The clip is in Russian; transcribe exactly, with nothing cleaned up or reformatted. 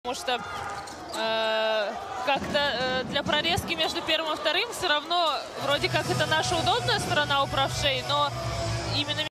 Потому что э, как-то э, для прорезки между первым и вторым все равно вроде как это наша удобная сторона у правшей, но именно